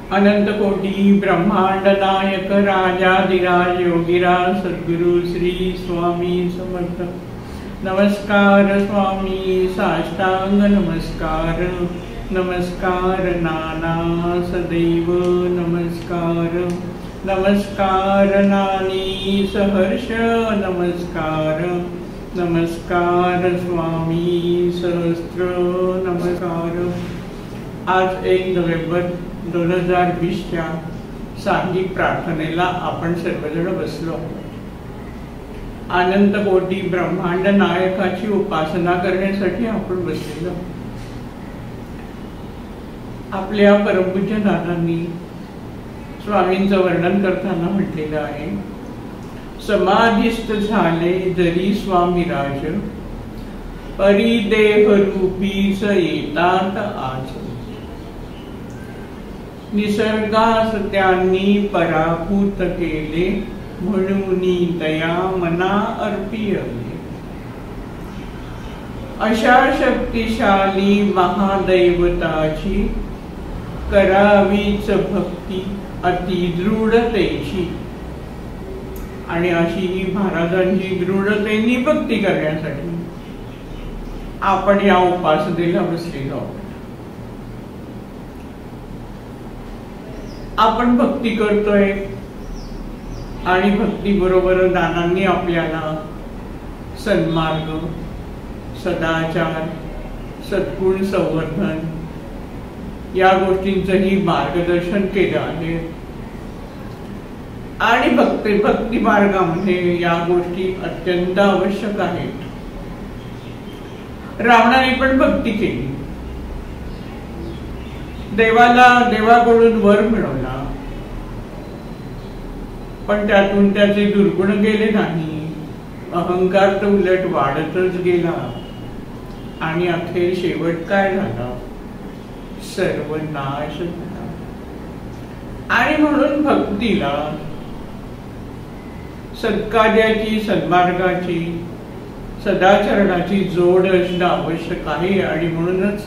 अनंत कोटी ब्रह्मांड नायक राजाधिराज योगीराज सद्गुरु श्री स्वामी समर्थ। नमस्कार स्वामी, साष्टांग नमस्कार, नमस्कार नाना सदैव नमस्कार, नमस्कार नानी सहर्ष नमस्कार, नमस्कार स्वामी सहस्त्र नमस्कार। आज 1 नोव्हेंबर 2020च्या सांघिक प्रार्थनेला आपण सर्वजण बसलो। अनंत कोटी ब्रह्मांड नायकाची उपासना करण्यासाठी आपण बसलेलो। आपल्या परमपूज्य दादांनी स्वामींचं वर्णन करताना म्हटलेलं आहे, समाधिस्थ झाले जरी स्वामीराज, परी देह रूपीच येतात आज। निसर्गास त्यांनी पराभूत केले, म्हणून दया मना अर्पियले। अशा शक्तिशाली महादैवताची करावीच भक्ती अति दृढतेची। आणि अशी ही महाराजांची दृढतेने भक्ती करण्यासाठी आपण या उपासनेला बसलेलो आहोत। आपण भक्ती करतोय आणि भक्ती बरोबर दानांनी आपल्याला सन्मार्ग, सदाचार, सद्गुण संवर्धन या गोष्टींचंही मार्गदर्शन केलं आहे। आणि भक्ती मार्गामध्ये या गोष्टी अत्यंत आवश्यक आहेत। रावणाने पण भक्ती केली, देवाकडून वर मिळवला, पण त्यातून त्याचे दुर्गुण गेले नाही। अहंकार तर उलट वाढतच गेला आणि अखेर शेवट काय झाला, सर्वनाश झाला। आणि म्हणून भक्तीला सत्कार्याची, सन्मार्गाची, सदाचरणाची जोड असणं आवश्यक आहे। आणि म्हणूनच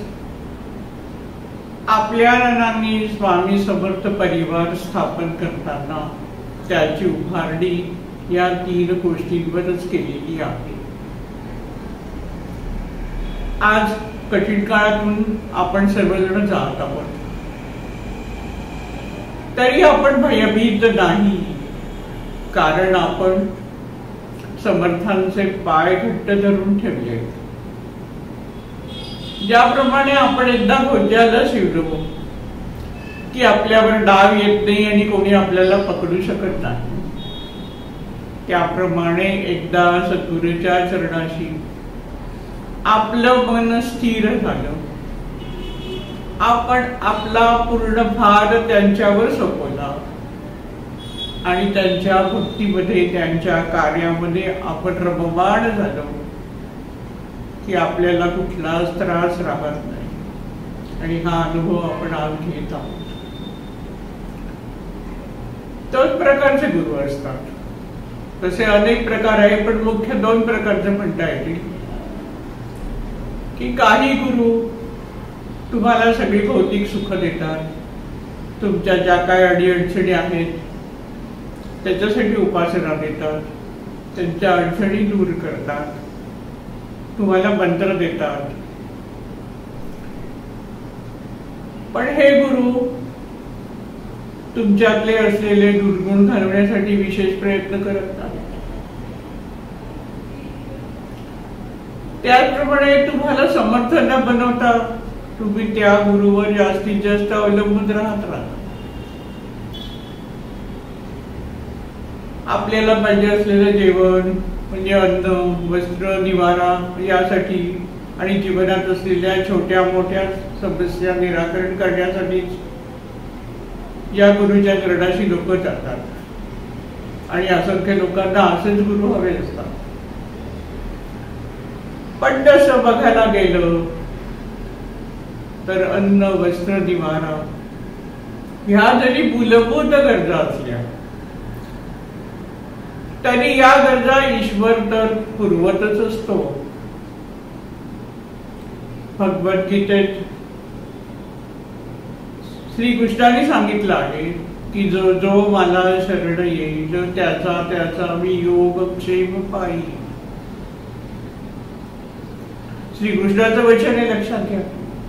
आपल्या नानांनी स्वामी समर्थ परिवार स्थापन करताना त्याची उभारणी या 3 गोष्टींवरच केलेली आहे। आज कठीण काळातून आपण सर्वजण जात आहोत, तरी आपण भयभीत नाही, कारण आपण समर्थांचे पाय घट्ट धरून ठेवले। ज्याप्रमाणे आपण एकदा भोज्याला शिवलो की आपल्यावर डाव येत नाही आणि कोणी आपल्याला पकडू शकत नाही, त्याप्रमाणे एकदा सद्गुरूच्या चरणाशी आपलं मन स्थिर झालं, आपण आपला पूर्ण भार त्यांच्यावर सोपवला आणि त्यांच्या भक्तीमध्ये, त्यांच्या कार्यामध्ये आपण रममाण झालो की आपल्याला कुठलाच त्रास राहत नाही। आणि हा अनुभव आपण आज घेत आहोत। तोच प्रकारचे गुरु असतात, तसे अनेक प्रकार आहे, पण मुख्य 2 प्रकारचे म्हणता येतील की काही गुरु तुम्हाला सगळी भौतिक सुख देतात, तुमच्या ज्या काय अडीअडचणी आहेत त्याच्यासाठी उपासना देतात, त्यांच्या अडचणी दूर करतात, तुम्हाला मंत्र देतात। पण हे गुरु तुमच्यातले असलेले दुर्गुण घालवण्यासाठी विशेष प्रयत्न करत नाहीत। त्याचप्रमाणे तुम्हाला समर्थ न बनवता तुम्ही त्या गुरुवर जास्तीत जास्त अवलंबून राहता। आपल्याला पाहिजे असलेलं जेवण म्हणजे अन्न, वस्त्र, निवारा यासाठी आणि जीवनात असलेल्या छोट्या मोठ्या समस्या निराकरण करण्यासाठी या गुरुच्या चरणाशी लोक जातात। आणि असंख्य लोकांना असेच गुरु हवे असतात। पण तसं बघायला गेलं तर अन्न, वस्त्र, निवारा ह्या जरी मूलभूत गरजा असल्या तरी या गरजा ईश्वर तर पुरवतच असतो। भगवद्गीतेत श्रीकृष्णाने सांगितलं आहे की जो जो मला शरण येईल त्याचा त्याचा मी योगक्षेम पायी. श्रीकृष्णाचं वचन आहे, लक्षात घ्या.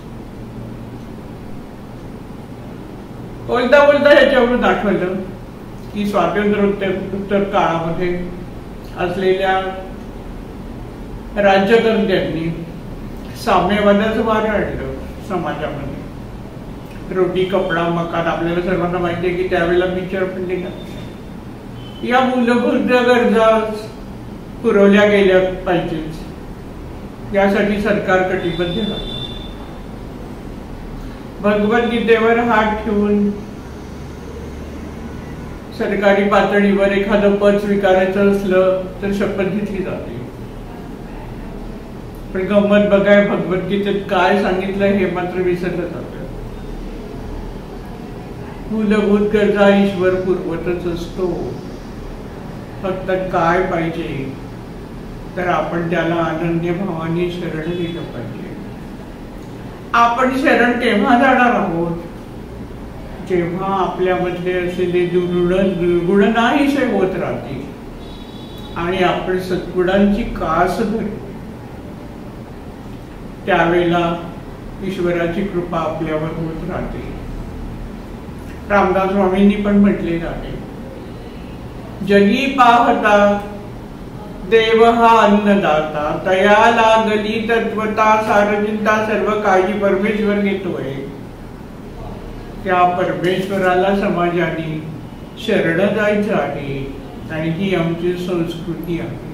बोलता बोलता ह्याच्यावरून आठवलं की स्वातंत्र्योत्तर काळामध्ये असलेल्या राज्यकर्त्यांनी साम्यवादाचं वारं आणलं समाजामध्ये. रोटी कपडा मकान आपल्याला सर्वांना माहिती आहे की त्यावेळेला पिक्चर पण निघाला. या मूलभूत गरजा पुरवल्या गेल्या पाहिजेत यासाठी सरकार कटिबद्ध आहे. भगवद्गीतेवर हात ठेवून सरकारी पातळीवर एखादं पद स्वीकारायचं असलं तर शपथ घेतली जाते. पण गंमत बघाय भगवद्गीतेत काय सांगितलं हे मात्र विसरलं जातं. मूलभूत गरजा ईश्वर पुरवतच असतो. फक्त काय पाहिजे तर आपण त्याला अनन्य भावाने शरण गेलं पाहिजे. आपण शरण तेव्हा जाणार आहोत जेव्हा आपल्यामधले असलेले दुर्गुण नाहीसे होत राहतील आणि आपण सद्गुणांची कास धरू. त्यावेळेला ईश्वराची कृपा आपल्यावर होत राहते. रामदास स्वामींनी पण म्हटलेलं आहे, जगी पाहता देव हा अन्नदाता, तया लागली तत्वता सारचिंता सर्व काळजी परमेश्वर घेतोय. त्या परमेश्वराला समाजाने शरण जायचं आहे आणि ही आमची संस्कृती आहे.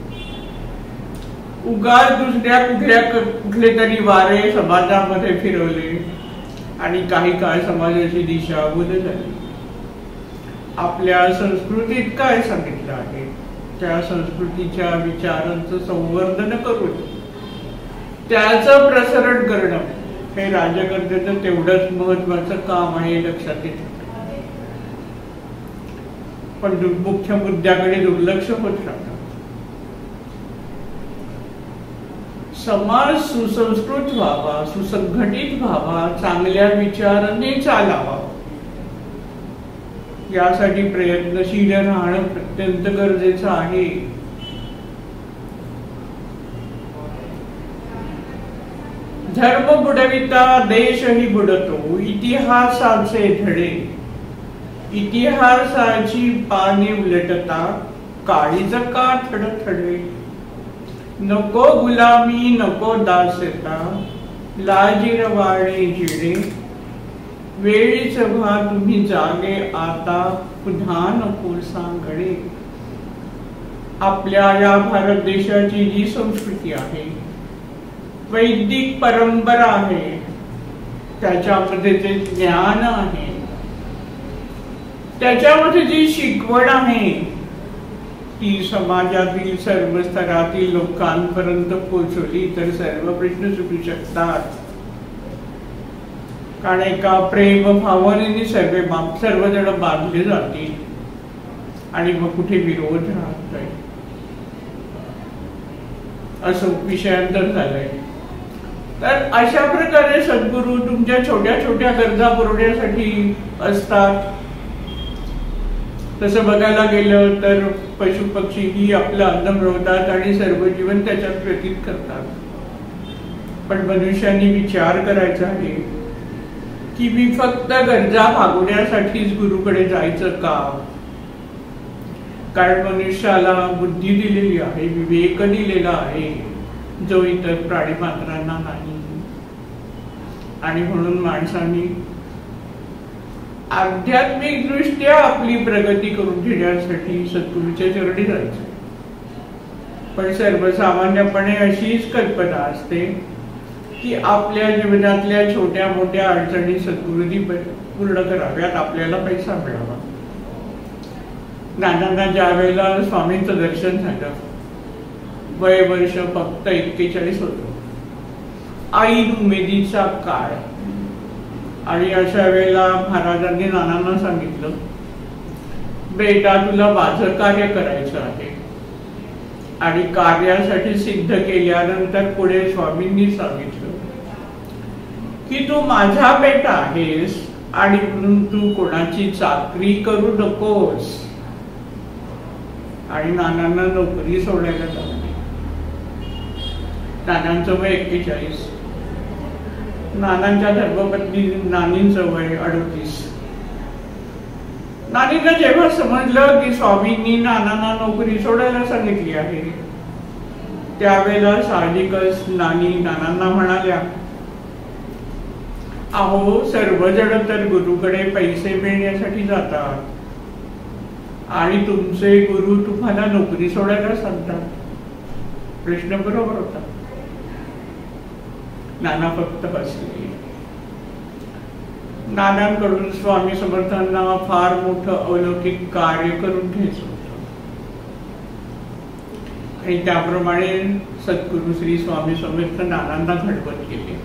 उगाच दुसऱ्या कुठले तरी वारे समाजामध्ये फिरवले आणि काही काळ समाजाची दिशा बदलली. आपल्या संस्कृतीत काय सांगितलं आहे त्या संस्कृतीच्या विचारांचं संवर्धन करून त्याचं प्रसारण करणं हे राज्यकर्त्याचं तेवढंच महत्वाचं काम आहे, लक्षात घेतलं. पण मुख्य मुद्द्याकडे दुर्लक्ष होत राहतं. समाज सुसंस्कृत व्हावा, सुसंघटित व्हावा, चांगल्या विचाराने चालावा यासाठी प्रयत्नशील राहणं अत्यंत गरजेचं आहे. धर्म बुडविता देशही बुडतो, इतिहासाचे धडे इतिहासाची पाने उलटता काळीज का थडथडे. नको गुलामी नको दासता, लाजिरवाणे जिडे. वेळीच व्हा तुम्ही जागे आता, पुन्हा नको सांगडे. आपल्या या भारत देशाची जी संस्कृती आहे, वैदिक परंपरा आहे, त्याच्यामध्ये जे ज्ञान आहे, त्याच्यामध्ये जी शिकवण आहे ती समाजातील सर्व स्तरातील लोकांपर्यंत पोहोचवली तर सर्व प्रश्न सुटू शकतात. कारण एका प्रेम भावनेने सर्वजण बांधले जातील आणि मग कुठे विरोध राहत नाही असं विषयांतर झालंय. तर अशा प्रकारे सद्गुरू तुमच्या छोट्या छोट्या गरजा पुरवण्यासाठी असतात. तसं बघायला गेलं तर पशु पक्षी ही आपलं अन्न मिळवतात आणि सर्व जीवन त्याच्यात व्यतीत करतात. पण मनुष्याने विचार करायचा आहे की मी फक्त गरजा भागवण्यासाठीच गुरुकडे जायचं का? कारण मनुष्याला बुद्धी दिलेली आहे, विवेक दिलेला आहे जो इतर प्राणी मात्रांना नाही. आणि म्हणून माणसांनी आध्यात्मिक दृष्ट्या आपली प्रगती करून घेण्यासाठी सद्गुरूच्या चरणी जायचं. पण सर्वसामान्यपणे अशीच कल्पना असते की आपल्या जीवनातल्या छोट्या मोठ्या अडचणी सद्गुरूंनी पूर्ण कराव्यात, आपल्याला पैसा मिळावा. नानांना ज्या वेळेला स्वामींचं दर्शन झालं, वय वर्ष फक्त 41 होतं. ऐन उमेदीचा काळ. आणि अशा वेळेला महाराजांनी नानांना सांगितलं, बेटा तुला माझं कार्य करायचं आहे. आणि कार्यासाठी सिद्ध केल्यानंतर पुढे स्वामींनी सांगितलं की तू माझा बेटा आहेस आणि म्हणून तू कोणाची चाकरी करू नकोस. आणि नानांना नोकरी सोडायला लावली. नानांचं वय 41. नानांच्या धर्मपत्नी नानींचं वय 38. नानींना जेव्हा समजलं की स्वामींनी नानांना नोकरी सोडायला सांगितली आहे, त्यावेळेला साहजिकच नानी नानांना म्हणाल्या, अहो सर्वजण तर गुरुकडे पैसे मिळण्यासाठी जातात आणि तुमचे गुरु तुम्हाला नोकरी सोडायला सांगतात. प्रश्न बरोबर होता. नाना फक्त हसले. नानांकडून स्वामी समर्थांना फार मोठं अलौकिक कार्य करून घ्यायचं होतं आणि त्याप्रमाणे सद्गुरु श्री स्वामी समर्थ नानांना घडवत गेले.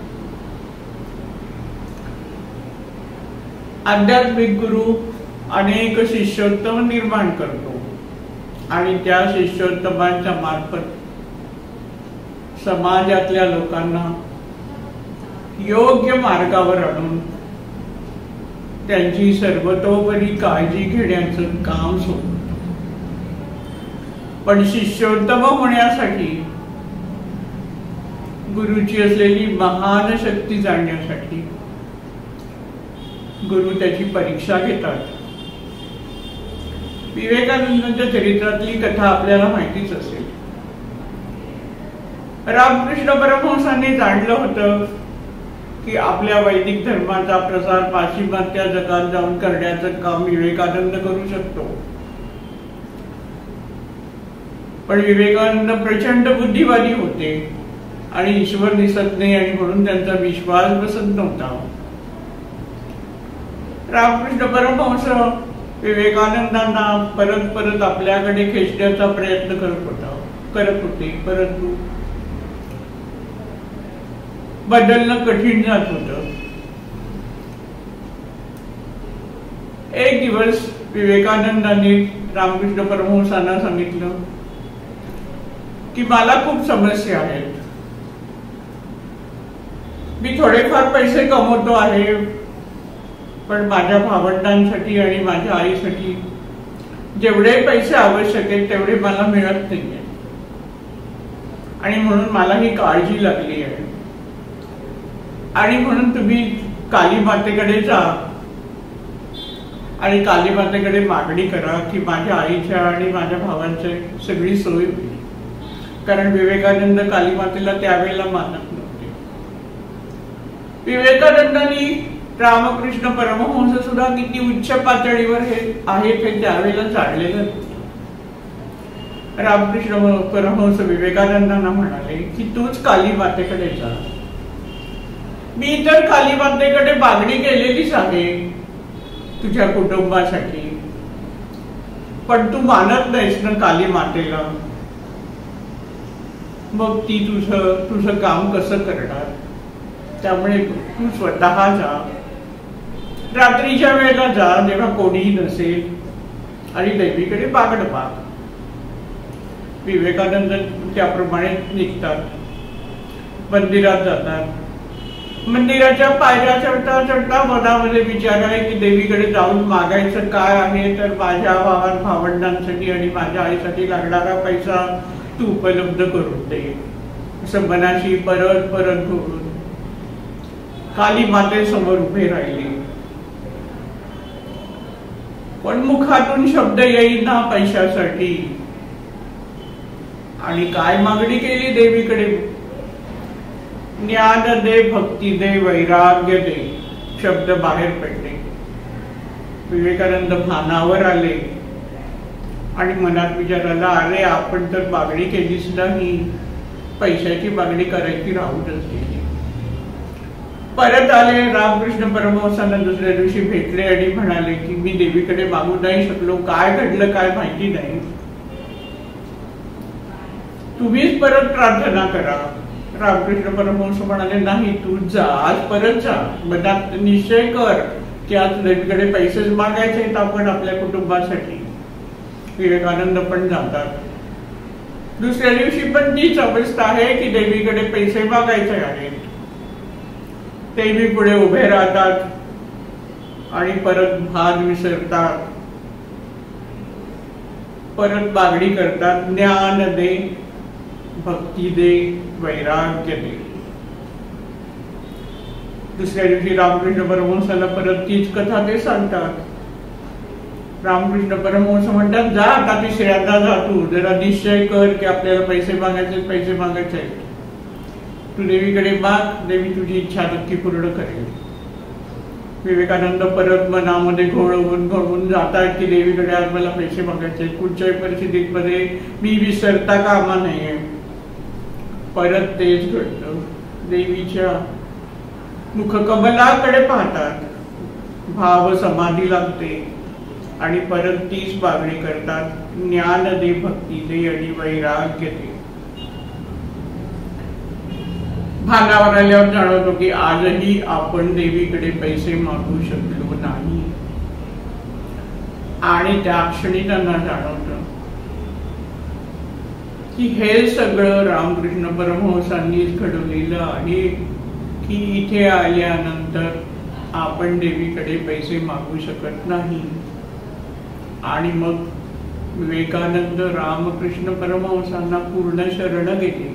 आध्यात्मिक गुरु अनेक शिष्योत्तम निर्माण करतो आणि त्या शिष्योत्तमांच्या मार्फत समाजातल्या लोकांना योग्य मार्गावर आणून त्यांची सर्वतोपरी काळजी घेण्याचं काम सोडतो. पण शिष्योत्तम होण्यासाठी गुरुची असलेली महान शक्ती जाणण्यासाठी गुरु त्याची परीक्षा घेतात. विवेकानंदांच्या चरित्रातली कथा आपल्याला माहितीच असेल. रामकृष्ण परमहंसांनी जाणलं होतं की आपल्या वैदिक धर्माचा प्रसार पाश्चिमात्य जगात जाऊन करण्याचं काम विवेकानंद करू शकतो. पण विवेकानंद प्रचंड बुद्धिवादी होते आणि ईश्वर दिसत नाही आणि म्हणून त्यांचा विश्वास बसत नव्हता. रामकृष्ण परमहंस विवेकानंदांना परत परत आपल्याकडे खेचण्याचा प्रयत्न करत होते, परंतु बदलणं कठीण जात होतं. एक दिवस विवेकानंदांनी रामकृष्ण परमहंसांना सांगितलं की मला खूप समस्या आहेत. मी थोडेफार पैसे कमवतो आहे, पण माझ्या भावंडांसाठी आणि माझ्या आईसाठी जेवढे पैसे आवश्यक आहेत तेवढे मला मिळत नाहीये आणि म्हणून मला ही काळजी लागली आहे. आणि म्हणून तुम्ही काली मातेकडे जा आणि काली मातेकडे मागणी करा की माझ्या आईच्या आणि माझ्या भावांची सगळी सोय होईल. कारण विवेकानंद काली मातेला त्यावेळेला मानत नव्हते. विवेकानंदांनी रामकृष्ण परमहंस सुद्धा किती उच्च पातळीवर हे आहेत हे त्यावेळेला जाणलेलं. रामकृष्ण परमहंस विवेकानंदांना म्हणाले की तूच काली मातेकडे जा. मी तर काली मातेकडे मागणी केलेलीच आहे तुझ्या कुटुंबासाठी, पण तू मानत नाहीस ना काली मातेला, मग ती तुझं काम कसं करणार. त्यामुळे तू स्वतः जा, रात्रीच्या वेळेला जा जेव्हा कोणीही नसेल आणि देवीकडे मागणं माग. विवेकानंद त्याप्रमाणे निघतात, मंदिरात जातात. मंदिराच्या पायऱ्या चढता चढता मनामध्ये विचार आहे की देवीकडे जाऊन मागायचं काय आहे, तर माझ्या भावंडांसाठी आणि माझ्या आईसाठी लागणारा पैसा तू उपलब्ध करून दे, असं मनाशी परत परत घोळून काली मातेसमोर उभे राहिले. पण मुखातून शब्द येईना पैशासाठी. आणि काय मागणी केली देवीकडे, ज्ञान दे, भक्ती दे, वैराग्य दे, शब्द बाहेर पडले. विवेकानंद भानावर आले आणि मनात विचार आला, अरे आपण तर मागणी केलीच नाही, पैशाची मागणी करायची राहूनच गेली. परत आले. रामकृष्ण परमहंसांना दुसऱ्या दिवशी भेटले आणि म्हणाले की मी देवीकडे मागू नाही शकलो, काय घडलं काय माहिती नाही, तुम्हीच परत प्रार्थना करा. रामकृष्ण परमहंस म्हणाले, नाही तू जा, आज परत जा, मनात निश्चय कर की आज देवीकडे पैसेच मागायचे आहेत आपण आपल्या कुटुंबासाठी. विवेकानंद पण जातात. दुसऱ्या दिवशी पण तीच अवस्था आहे की देवीकडे पैसे मागायचे आहेत. देवी पुढे उभे राहतात आणि परत भाग विसरतात, परत मागणी करतात, ज्ञान दे, भक्ती दे, वैराग्य दे. दुसऱ्या दिवशी रामकृष्ण परमहंसाला परत तीच कथा ते सांगतात. रामकृष्ण परमहंस म्हणतात, जा आता तिसऱ्यांदा जा, तू जरा निश्चय कर की आपल्याला पैसे मागायचे. तू देवीकडे माग, देवी तुझी इच्छा नक्की पूर्ण करेल. विवेकानंद परत मनामध्ये घोळवून जातात की देवीकडे आज मला पैसे मागायचे, कुठच्याही परिस्थितीमध्ये मी विसरता कामा नाहीये. परत तेच घडतं. देवीच्या मुखकमलाकडे पाहतात, भाव समाधी लागते आणि परत तीच मागणी करतात, ज्ञान दे, भक्ती दे आणि वैराग्य दे. भानावर आल्यावर जाणवतो की आजही आपण देवीकडे पैसे मागू शकलो नाही. आणि त्या क्षणी त्यांना जाणवतं की हे सगळं रामकृष्ण परमहंसांनीच घडवलेलं आहे, की इथे आल्यानंतर आपण देवीकडे पैसे मागू शकत नाही. आणि मग विवेकानंद रामकृष्ण परमहंसांना पूर्ण शरण गेले.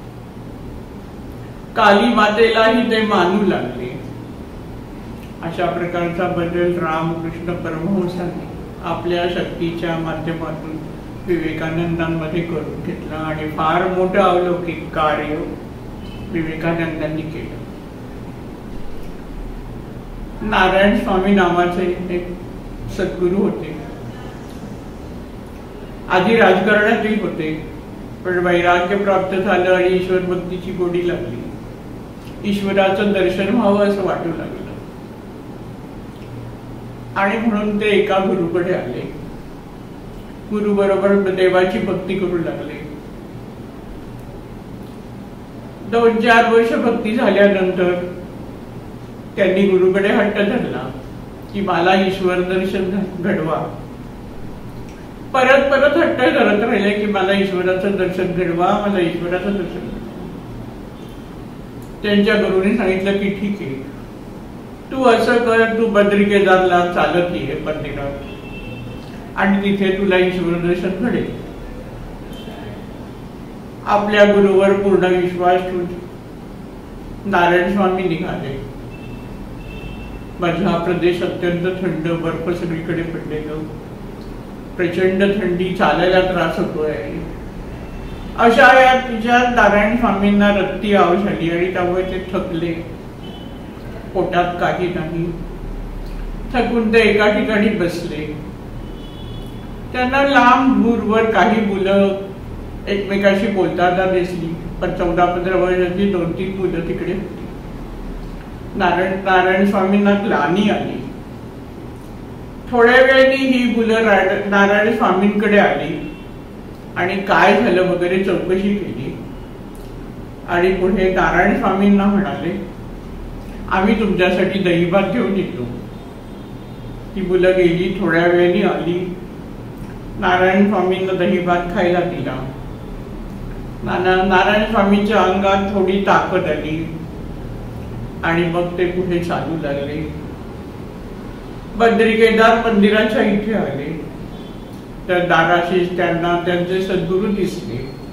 काली मातेलाही ते मानू लागले. अशा प्रकारचा बदल रामकृष्ण परमहंसांनी आपल्या शक्तीच्या माध्यमातून विवेकानंदांमध्ये करून घेतला आणि फार मोठं अलौकिक कार्य विवेकानंदांनी केलं. नारायण स्वामी नावाचे एक सद्गुरू होते. आधी राजकारणातही होते, पण वैराग्य प्राप्त झालं आणि ईश्वर भक्तीची गोडी लागली. ईश्वराचं दर्शन व्हावं असं वाटू लागलं आणि म्हणून ते एका गुरुकडे आले. गुरु बरोबर देवाची भक्ती करू लागले. 2-4 वर्ष भक्ती झाल्यानंतर त्यांनी गुरुकडे हट्ट धरला की मला ईश्वर दर्शन घडवा. परत हट्ट करत राहिले की मला ईश्वराचं दर्शन घडवा, मला ईश्वराचं दर्शन घडवा. त्यांच्या गुरुने सांगितलं की ठीक आहे, तू असं कर, तू बद्री केदारला चालत ये मंदिरात आणि तिथे तुला ईश्वर दर्शन घडेल. आपल्या गुरुवर पूर्ण विश्वास ठेवून नारायण स्वामी निघाले. माझा प्रदेश अत्यंत थंड, बर्फ सगळीकडे पडलेलं, प्रचंड थंडी, चालायला त्रास होतोय. अशा या तुझ्या नारायण स्वामींना रक्ती आव झाली आणि त्यामुळे ते थकले. पोटात काही नाही. थकून ते एका ठिकाणी बसले. त्यांना लांब दूरवर काही मुलं एकमेकाशी बोलताना दिसली, पण 14-15 वर्षाची 2-3 मुलं तिकडे होती. नारायण स्वामींना ग्लानी आली. थोड्या वेळाने ही मुलं नारायण स्वामींकडे आली आणि काय झालं वगैरे चौकशी केली आणि पुढे नारायण स्वामींना म्हणाले, आम्ही तुमच्यासाठी दहीभात घेऊन येतो. ती मुलं गेली, थोड्या वेळाने आली. नारायण स्वामींना दहीभात खायला दिला. नारायण स्वामींच्या अंगात थोडी ताकद आली आणि मग ते पुढे चालू लागले. बद्री केदार मंदिराच्या इथे आले तर दाराशी त्यांना त्यांचे सद्गुरू दिसले.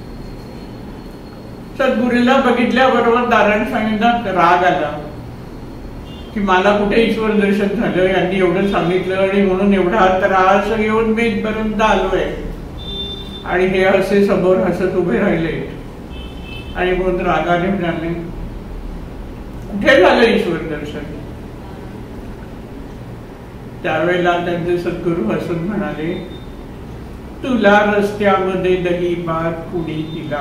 सद्गुरूला बघितल्याबरोबर नारायण स्वामींना राग आला की मला कुठे ईश्वर दर्शन झालं, यांनी एवढं सांगितलं आणि म्हणून एवढा त्रास घेऊन मी इथपर्यंत आलोय आणि हे असे समोर हसत उभे राहिले आणि म्हणून रागाने म्हणाले, कुठे झालं ईश्वर दर्शन? त्यावेळेला त्यांचे सद्गुरू हसून म्हणाले, तुला रस्त्यामध्ये दहीभात कुणी दिला?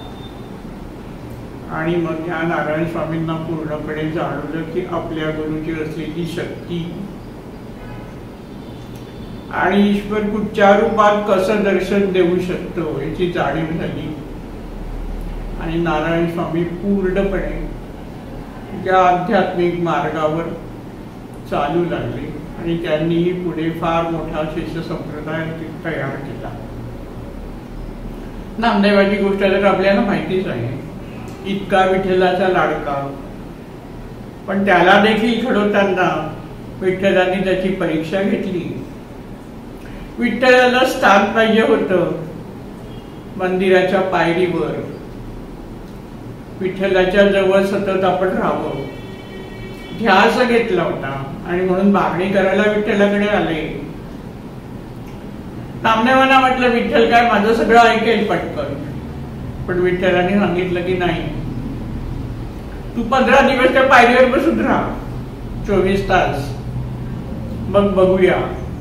आणि मग ह्या नारायण स्वामींना पूर्णपणे जाणवलं की आपल्या गुरुची असलेली शक्ती आणि ईश्वर कुठच्या रूपात कसं दर्शन देऊ शकतो याची जाणीव झाली. आणि नारायण स्वामी पूर्णपणे त्या आध्यात्मिक मार्गावर चालू लागले आणि त्यांनीही पुढे फार मोठा शिष्य संप्रदाय तयार केला. नामदेवाची गोष्ट तर आपल्याला माहितीच आहे. इतका विठ्ठलाचा लाडका, पण त्याला देखील घडवताना विठ्ठलाने त्याची परीक्षा घेतली. विठ्ठलाला स्थान पाहिजे होतं मंदिराच्या पायरीवर. विठ्ठलाच्या जवळ सतत आपण राहावं ध्यास घेतला होता आणि म्हणून मागणी करायला विठ्ठलाकडे आले. नामदेवांना म्हटलं विठ्ठल काय माझं सगळं ऐकेल पटकन. पण विठ्ठलाने सांगितलं की नाही, तू 15 दिवस त्या पायरीवर बसून राहा 24 तास, मग बघूया.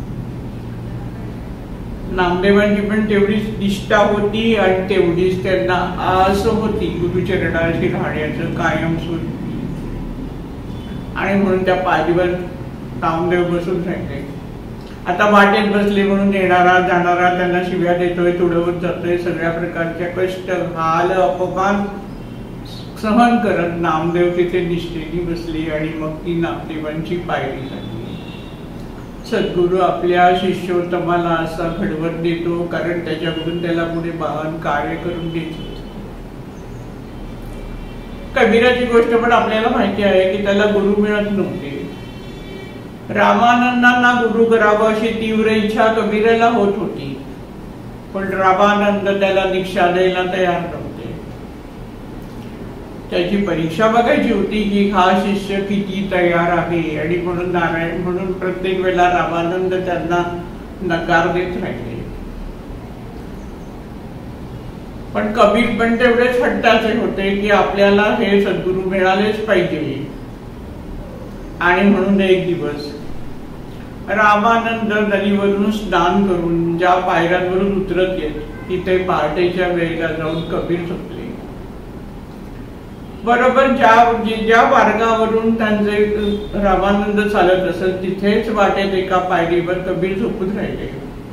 नामदेवांची पण तेवढीच निष्ठा होती आणि तेवढीच त्यांना आस होती गुरुचरणाशी राहण्याचं कायमस्वरूपी. आणि म्हणून त्या पायरीवर नामदेव बसून राहिले. आता वाटेत बसले म्हणून येणारा जाणारा त्यांना शिव्या देतोय, तुडवत जातोय, सगळ्या प्रकारच्या कष्ट हाल अपमान सहन करत नामदेव तिथे निष्ठेने बसले. आणि मग ती नामदेवांची पायरी झाली. सद्गुरू आपल्या शिष्योत्तमाला असा घडवत देतो कारण त्याच्याकडून त्याला पुढे महान कार्य करून देतो. कबीराची गोष्ट पण आपल्याला माहिती आहे की त्याला गुरु मिळत नव्हते. रामानंदांना गुरु करावं अशी तीव्र इच्छा कबीराला होत होती, पण रामानंद त्याला दीक्षा द्यायला तयार नव्हते. त्याची परीक्षा बघायची होती की हा शिष्य किती तयार आहे. आणि म्हणून प्रत्येक वेळेला रामानंद त्यांना नकार देत राहिले. पण कबीर पण तेवढेच हट्टाचे होते की आपल्याला हे सद्गुरू मिळालेच पाहिजे. आणि म्हणून एक दिवस रामानंद नदीवरून स्नान करून ज्या पायऱ्यांवरून उतरत येत तिथे पहाटेच्या वेळेला जाऊन कबीर झोपले. बरोबर ज्या मार्गावरून त्यांचे रामानंद चालत असत तिथेच वाटेत एका पायरीवर कबीर झोपून राहिले.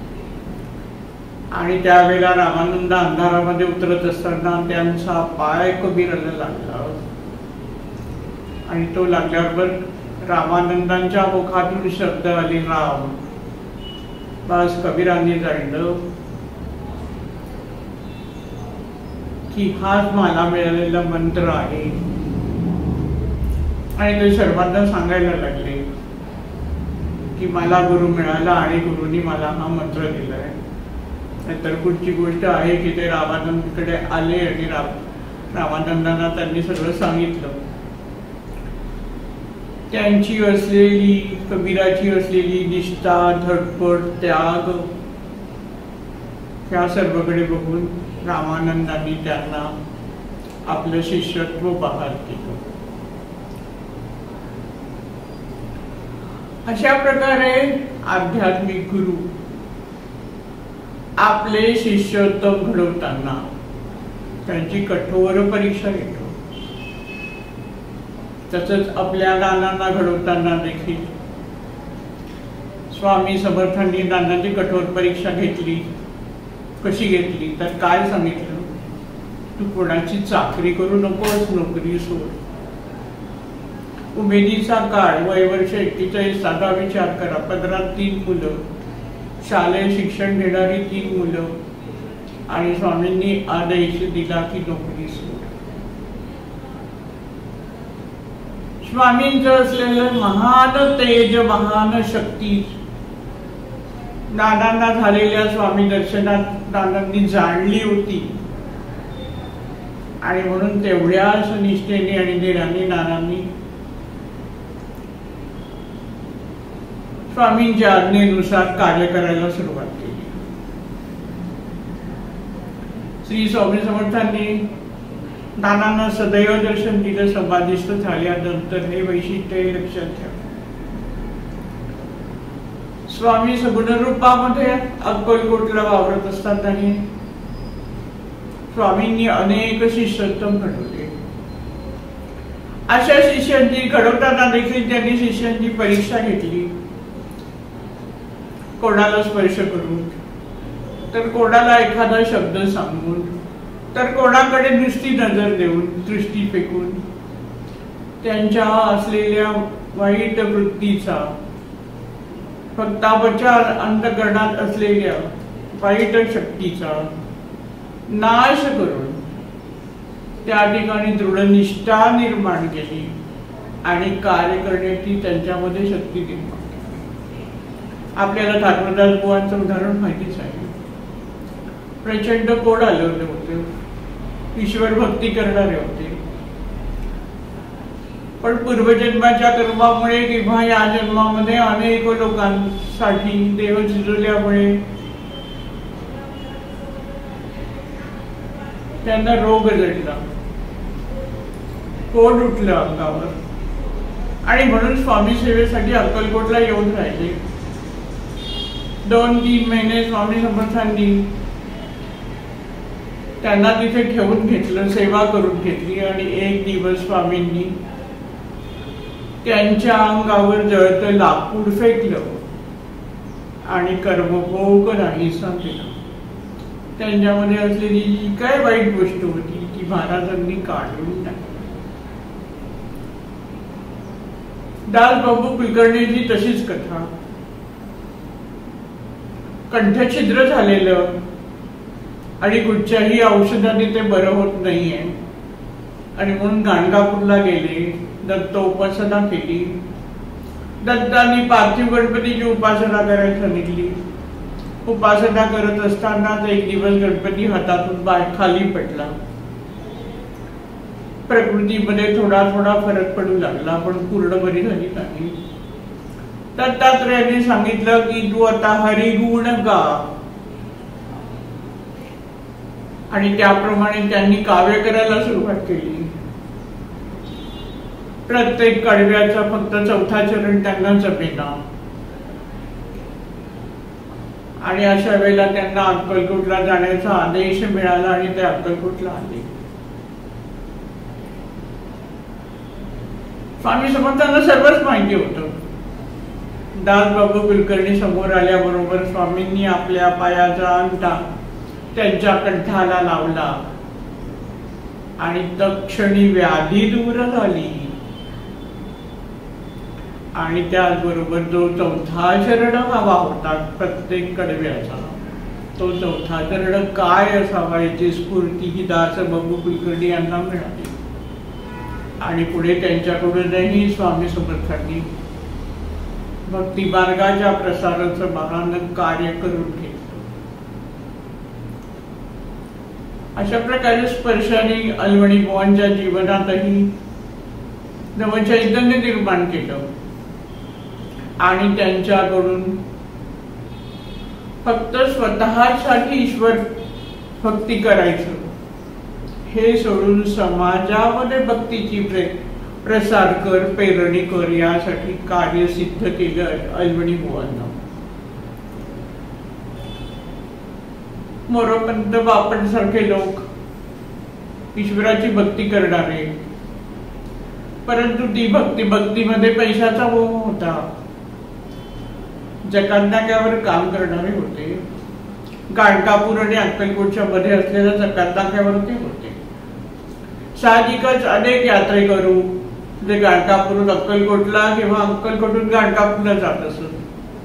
आणि त्यावेळेला रामानंद अंधारामध्ये उतरत असताना त्यांचा पाय कबीराला लागला. आणि तो लागल्यावर रामानंदांच्या मुखातून शब्द आले राम. बस कबीरांनी जाणलं की हाच मला मिळालेला मंत्र आहे. आणि ते सर्वांना सांगायला लागले की मला गुरु मिळाला आणि गुरुनी मला हा मंत्र दिलाय. तर पुढची गोष्ट आहे की ते रामानंदकडे आले आणि रामानंदांना त्यांनी सगळं सांगितलं. त्यांची असलेली कबीराची असलेली निष्ठा, धडपड, त्याग ह्या सर्वकडे बघून रामानंदांनी त्यांना आपलं शिष्यत्व बहाल केलं. अशा प्रकारे आध्यात्मिक गुरु आपले शिष्योत्तम घडवताना त्यांची कठोर परीक्षा घेतो. तसंच आपल्या नानांना घडवताना देखील स्वामी समर्थांनी नानांची कठोर परीक्षा घेतली. कशी घेतली तर काय सांगितलं, तू कोणाची चाकरी करू नकोस, नोकरी सोड. उमेदीचा काळ, वय वर्ष 41, साधा विचार करा. 15-3 मुलं, शालेय शिक्षण घेणारी 3 मुलं. आणि स्वामींनी आदेश दिला की नोकरी सोड. स्वामींचं असलेलं महान तेज, महान शक्ती नानांना झालेल्या स्वामी दर्शनात नानांनी जाणली होती. आणि म्हणून तेवढ्याच निष्ठेने आणि धीराने नानांनी स्वामींच्या आज्ञेनुसार कार्य करायला सुरुवात केली. श्री स्वामी समर्थांनी नानांना सदैव दर्शन दिलं. समाधिस्थ झाल्यानंतर हे वैशिष्ट्य लक्षात ठेवा. स्वामी सगुण रूपामध्ये अक्कलकोटला वावरत असतानाही स्वामींनी अनेक शिष्योत्तम घडवले. अशा शिष्यांची घडवताना देखील त्यांनी शिष्यांची परीक्षा घेतली. कोणाला स्पर्श करून, तर कोणाला एखादा शब्द सांगून, तर कोणाकडे नुसती नजर देऊन, दृष्टी फेकून त्यांच्या असलेल्या वाईट वृत्तीचा, भक्ताच्या अंतःकरणात असलेल्या वाईट शक्तीचा नाश करून त्या ठिकाणी दृढ निष्ठा निर्माण केली. आणि कार्य करण्याची त्यांच्यामध्ये शक्ती निर्माण. आपल्याला ठाकरदास बुवांचं उदाहरण माहितीच आहे. प्रचंड कोड आलं होते, ईश्वर भक्ती करणारे होते, पण पूर्वजन्माच्या कर्मामुळे किंवा या जन्मामध्ये अनेक लोकांसाठी देव झिजवल्यामुळे त्यांना रोग जडला, कोड उठलं अंगावर, आणि म्हणून स्वामी सेवेसाठी अक्कलकोटला येऊन राहिले. 2-3 महिने स्वामी समर्थांनी त्यांना तिथे ठेवून घेतलं, सेवा करून घेतली. आणि एक दिवस स्वामींनी त्यांच्या अंगावर जळतं लाकूड फेकलं आणि कर्मभोग नाहीसा केला. त्यांच्यामध्ये असलेली जी काय वाईट गोष्ट होती ती महाराजांनी काढून टाकली. दासबाबू कुलकर्णीची तशीच कथा. कंठछिद्र झालेलं आणि कुठच्याही औषधाने ते बरं होत नाहीये, आणि म्हणून गाणगापूरला गेले, दत्त उपासना केली. दत्तांनी पार्थिव गणपतीची उपासना करायला सांगितली. उपासना करत असतानाच एक दिवस गणपती हातातून खाली पडला. प्रकृतीमध्ये थोडा थोडा फरक पडू लागला, पण पूर्ण बरी झाली नाही. दत्तात्रेयांनी सांगितलं की तू आता हरिगुण गा, आणि त्याप्रमाणे त्यांनी काव्य करायला सुरुवात केली. प्रत्येक कडव्याचा फक्त 4था चरण त्यांना जमेना, आणि अशा वेळेला त्यांना अक्कलकोटला जाण्याचा आदेश मिळाला आणि ते अक्कलकोटला आले. स्वामी समर्थांना सर्वच माहिती होतं. दासबाबू कुलकर्णी समोर आल्याबरोबर स्वामींनी आपल्या पायाचा अंगठा त्यांच्या कंठाला लावला आणि तत्क्षणी व्याधी दूर झाली. आणि त्याचबरोबर जो 4था चरण हवा होता प्रत्येक कडव्याचा, तो 4था चरण काय असावा याची स्फूर्ती ही दासबाबू कुलकर्णी यांना मिळाली. आणि पुढे त्यांच्याकडूनही स्वामी समर्थांनी भक्ती मार्गाच्या प्रसाराचं महान कार्य करून घेतलं. अशा प्रकारे स्पर्शाने अलवणी बुवांच्या जीवनातही नवचैतन्य निर्माण केलं, आणि त्यांच्याकडून फक्त स्वतःसाठी ईश्वर भक्ती करायचं हे सोडून समाजामध्ये भक्तीची प्रसार कर, प्रेरणी कर यासाठी कार्य सिद्ध केलं अलवणी बुवांना. मोरोपंत बापट सारखे लोक ईश्वराची भक्ती करणारे, परंतु ती भक्तीमध्ये पैशाचा मोह होता. जकातनाक्यावर काम करणारे होते. गाणगापूर आणि अक्कलकोटच्या मध्ये असलेल्या जकातनाक्यावर ते होते. साहजिकच अनेक यात्रेकरू जे गाणगापूरून अक्कलकोटला किंवा अक्कलकोटून गाणगापूरला जात असत,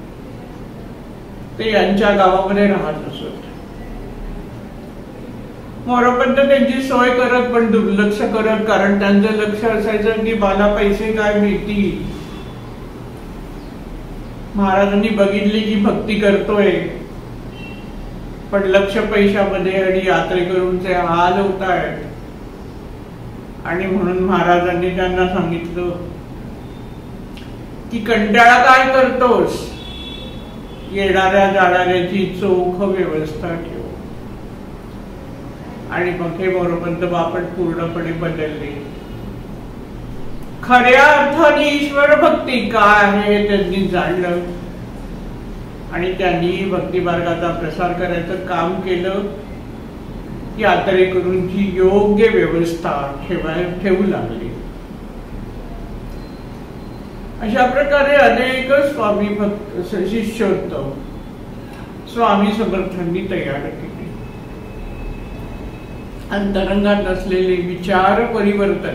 ते यांच्या गावामध्ये राहत असत. मोरोपंत त्यांची सोय करत पण दुर्लक्ष करत, कारण त्यांचं लक्ष असायचं की मला पैसे काय मिळतील. महाराजांनी बघितली की भक्ती करतोय, पण लक्ष पैशामध्ये आणि यात्रेकरूंचे हाल होत आहेत, आणि म्हणून महाराजांनी त्यांना सांगितलं की कंटाळा काय करतोस, येणाऱ्या जाणाऱ्याची चोख व्यवस्था ठेव. आणि मग हे मोरोपंत बापट पूर्णपणे बदलले. खऱ्या अर्थाने ईश्वर भक्ती काय आहे हे त्यांनी जाणलं, आणि त्यांनी भक्ती मार्गाचा प्रसार करायचं काम केलं. यात्रेकरूंची योग्य व्यवस्था ठेवू लागली. अशा प्रकारे अनेक स्वामी भक्त शिष्योत्तम स्वामी समर्थांनी तयार केले. अंतरंगात असलेले विचार परिवर्तन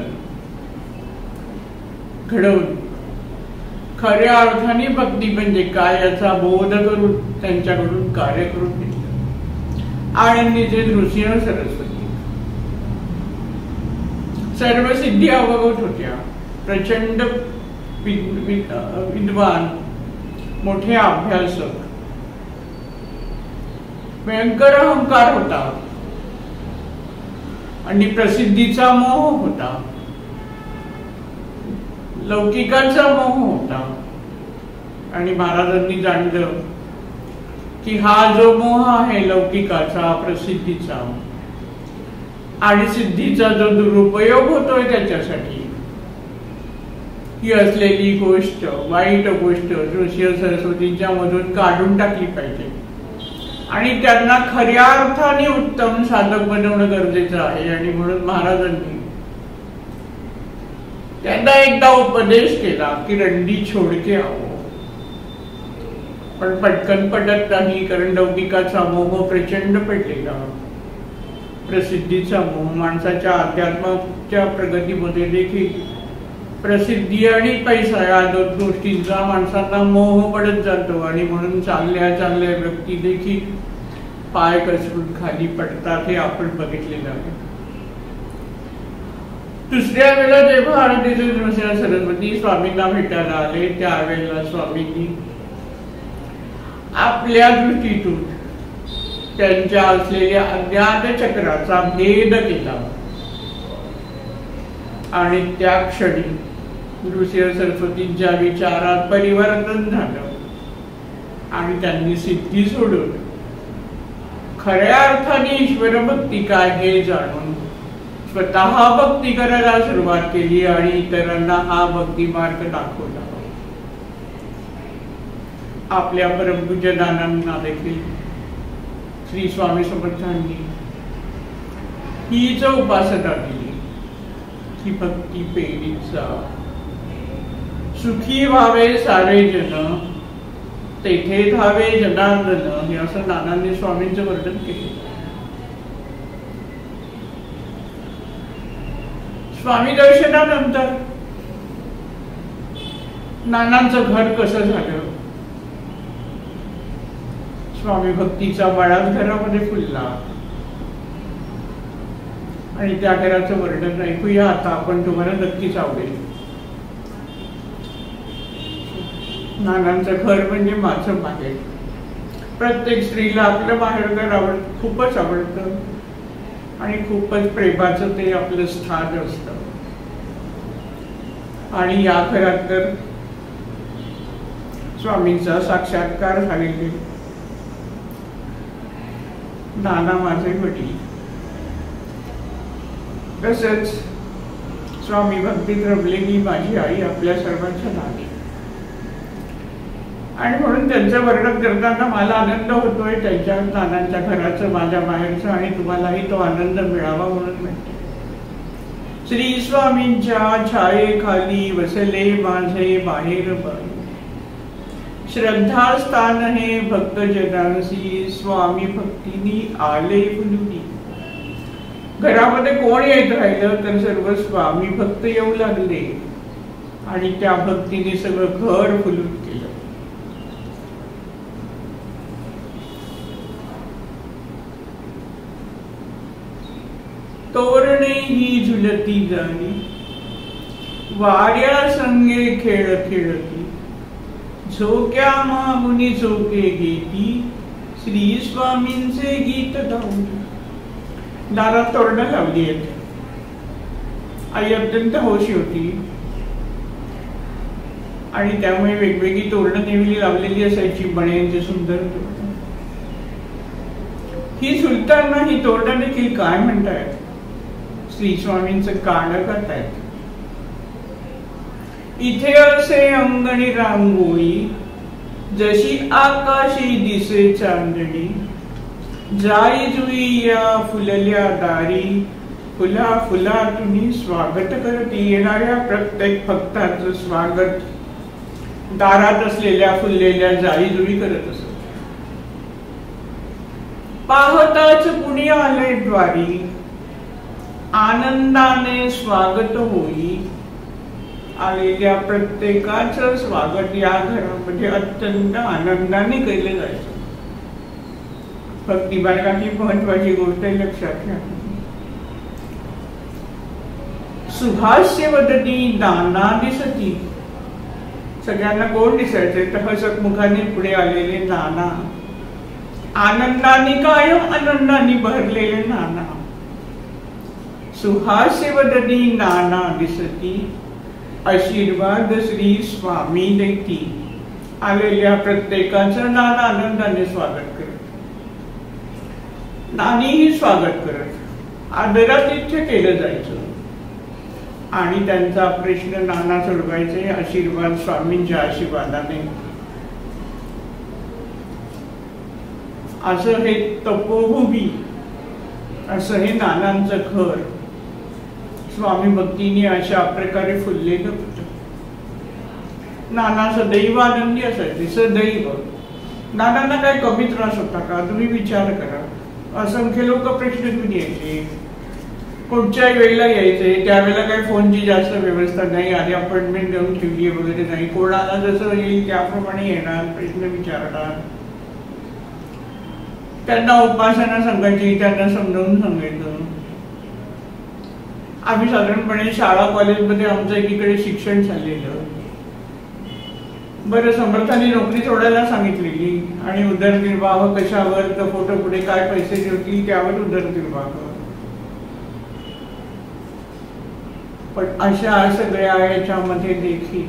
घडवून खऱ्या अर्थाने भक्ती म्हणजे काय याचा बोध करून त्यांच्याकडून कार्य करून घेतलं. आनंदीचे नृसिंह सरस्वती सर्व सिद्धी अवगत होत्या. प्रचंड विद्वान, मोठे अभ्यासक, भयंकर अहंकार होता आणि प्रसिद्धीचा मोह होता, लौकिकाचा मोह होता. आणि महाराजांनी जाणलं की हा जो मोह आहे लौकिकाचा, प्रसिद्धीचा आणि सिद्धीचा जो दुरुपयोग होतोय त्याच्यासाठी, ही असलेली गोष्ट, वाईट गोष्ट ऋषी सरस्वतींच्या मधून काढून टाकली पाहिजे आणि त्यांना खऱ्या अर्थाने उत्तम साधक बनवणं गरजेचं आहे. आणि म्हणून महाराजांनी त्यांना एकदा उपदेश केला की रंडी छोडके आहो. पण पटकन पटत नाही, कारण लौकिकाचा मोह प्रचंड पडलेला, प्रसिद्धीचा मोह. माणसाच्या अध्यात्माच्या प्रगतीमध्ये देखील प्रसिद्धी आणि पैसा या दोन गोष्टींचा माणसांना मोह पडत जातो आणि म्हणून चांगल्या चांगल्या व्यक्ती देखील पाय घसरून खाली पडतात, हे आपण बघितलेलं आहे. दुसऱ्या वेळेला जेव्हा आरतीचे नृसिंह सरस्वती स्वामींना भेटायला आले, त्यावेळेला स्वामींनी आपल्या दृष्टीतून त्यांच्या असलेल्या अज्ञात चक्राचा भेद केला आणि त्या क्षणी नृसिंह सरस्वतींच्या विचारात परिवर्तन झालं आणि त्यांनी सिद्धी सोडून खऱ्या अर्थाने ईश्वर भक्ती काय हे जाणून स्वतः भक्ती करायला सुरुवात केली आणि इतरांना हा भक्ती मार्ग दाखवला. आपल्या परमपूज्य नानांना देखील श्री स्वामी समर्थांनी हीच उपासना दिली की भक्ती पेढीचा सुखी व्हावे सारे जन, तेथे धावे जनार्दन, हे असं नानांनी स्वामींचं वर्णन केलं. स्वामी दर्शनानंतर नानांचं घर कसं झालं, स्वामी भक्तीचा बळाच घरामध्ये फुलला आणि त्या घराचं वर्णन ऐकूया आता आपण, तुम्हाला नक्कीच आवडेल. नानांचं घर म्हणजे माझं माहेर. प्रत्येक स्त्रीला आपलं माहेरघर खूपच आवडतं आणि खूपच प्रेमाचं ते आपलं स्थान असतं. आणि या घरात तर स्वामींचा साक्षात्कार झालेले नाना माझे वडील, तसंच स्वामी भक्तीत रमलेली माझी आई आपल्या सर्वांच्या नावी. आणि म्हणून त्यांचं वर्णन करताना मला आनंद होतोय त्यांच्या नानांच्या घराचं, माझ्या बाहेरचं, आणि तुम्हालाही तो आनंद मिळावा म्हणून म्हणते. श्री स्वामींच्या छायेखाली वसले माझे बाहेर बाई, श्रद्धास्थान हे भक्त जनांसी, स्वामी भक्तीनी आले फुलुनी. घरामध्ये कोण येत राहिलं तर सर्व स्वामी भक्त येऊ लागले आणि त्या भक्तीने सगळं घर फुलून केलं. तोरणे ही झुलती जाणी, वाऱ्या संगे खेळ खेळती, झोक्या मागुनी झोके घेती, श्री स्वामींचे गीत गाऊनी. दारात तोरणं लावली आहेत. आई अत्यंत हौशी होती आणि त्यामुळे वेगवेगळी तोरणं नेहमी लावलेली असायची, बण्यांची सुंदर तोरणं. ही झुलताना ही तोरणं देखील काय म्हणतायत, श्री स्वामींचं गाणं करतायत. इथे असे अंगणी रांगोळी, जशी आकाशी दिसे चांदणी, जाई जुई या फुलल्या दारी, फुला फुला तुम्ही स्वागत करती. येणाऱ्या प्रत्येक भक्ताचं स्वागत दारात असलेल्या फुललेल्या जाई जुई करत असत. पाहताच कुणी आले द्वारी, आनंदाने स्वागत होई. आलेल्या प्रत्येकाचं स्वागत या घरामध्ये अत्यंत आनंदाने केले जायचं. भक्ती मार्गाची महत्वाची गोष्ट लक्षात घ्या. सुहास्य वदनी नाना दिसती. सगळ्यांना कोण दिसायचे तर हसत मुखाने पुढे आलेले नाना, आनंदाने कायम आनंदाने भरलेले नाना. सुहास्य वदनी नाना दिसती, आशीर्वाद श्री स्वामी देती. आलेल्या प्रत्येकाचं नाना आनंदाने स्वागत करत, नानीही स्वागत करत, आदरातिथ्य केलं जायचं आणि त्यांचा प्रश्न नाना सोडवायचे आशीर्वाद स्वामींच्या आशीर्वादाने. असं हे तपोभूमी, असं हे नानांचं घर स्वामी भक्तीने अशा प्रकारे फुललेलं होतं. नाना सदैव आनंदी असायचे, सदैव. नानांना काय कमी त्रास होता का तुम्ही विचार करा. असंख्य लोक प्रश्न घेऊन यायचे, कुठच्याही वेळेला यायचे. त्यावेळेला काही फोनची जास्त व्यवस्था नाही, आधी अपॉइंटमेंट देऊन ठेवली वगैरे नाही. कोणाला जसं येईल त्याप्रमाणे येणार, प्रश्न विचारणार. त्यांना उपासना सांगायची, त्यांना समजावून सांगायचं. आम्ही साधारणपणे शाळा कॉलेजमध्ये आमचं एकीकडे शिक्षण चाललेलं. बरं, समर्थांनी नोकरी सोडायला सांगितलेली आणि उदरनिर्वाह कशावर, तर फोटो पुढे काय पैसे ठेवतील त्यावर उदरनिर्वाह. पण अशा सगळ्या याच्यामध्ये देखील